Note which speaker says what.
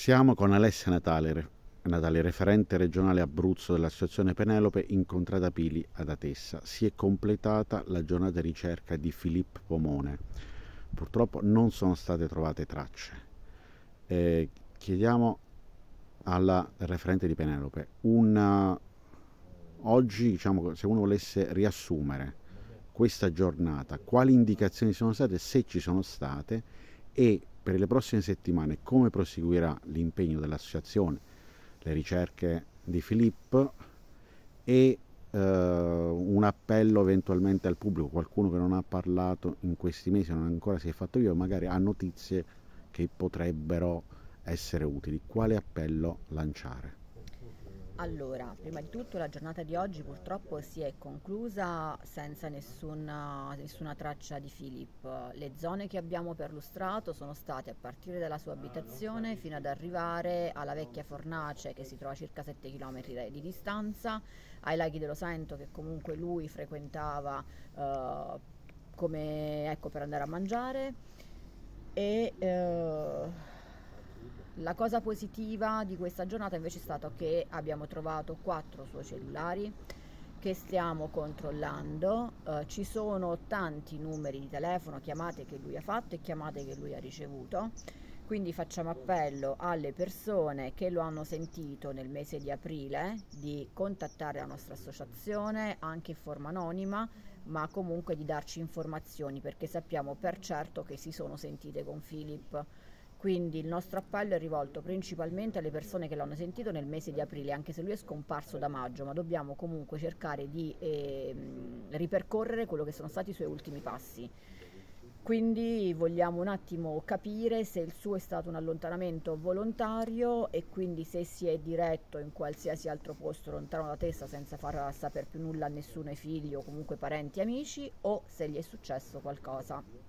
Speaker 1: Siamo con Alessia Natali, referente regionale Abruzzo dell'Associazione Penelope, incontrata Pili ad Atessa. Si è completata la giornata di ricerca di Filippo Pomone. Purtroppo non sono state trovate tracce. Chiediamo alla referente di Penelope oggi, diciamo, se uno volesse riassumere questa giornata, quali indicazioni sono state, se ci sono state, e per le prossime settimane come proseguirà l'impegno dell'associazione, le ricerche di Filippo e un appello eventualmente al pubblico, qualcuno che non ha parlato in questi mesi, non ancora si è fatto vivo, magari ha notizie che potrebbero essere utili. Quale appello lanciare?
Speaker 2: Allora, prima di tutto la giornata di oggi purtroppo si è conclusa senza nessuna traccia di Filippo. Le zone che abbiamo perlustrato sono state a partire dalla sua abitazione fino ad arrivare alla vecchia fornace che si trova a circa 7 km di distanza, ai laghi dello Sento che comunque lui frequentava come, ecco, per andare a mangiare e la cosa positiva di questa giornata invece è stato che abbiamo trovato 4 suoi cellulari che stiamo controllando. Ci sono tanti numeri di telefono, chiamate che lui ha fatto e chiamate che lui ha ricevuto, quindi facciamo appello alle persone che lo hanno sentito nel mese di aprile di contattare la nostra associazione anche in forma anonima, ma comunque di darci informazioni, perché sappiamo per certo che si sono sentite con Philip. Quindi il nostro appello è rivolto principalmente alle persone che l'hanno sentito nel mese di aprile, anche se lui è scomparso da maggio, ma dobbiamo comunque cercare di ripercorrere quello che sono stati i suoi ultimi passi. Quindi vogliamo un attimo capire se il suo è stato un allontanamento volontario e quindi se si è diretto in qualsiasi altro posto lontano da Tessa senza far sapere più nulla a nessuno, ai figli o comunque parenti e amici, o se gli è successo qualcosa.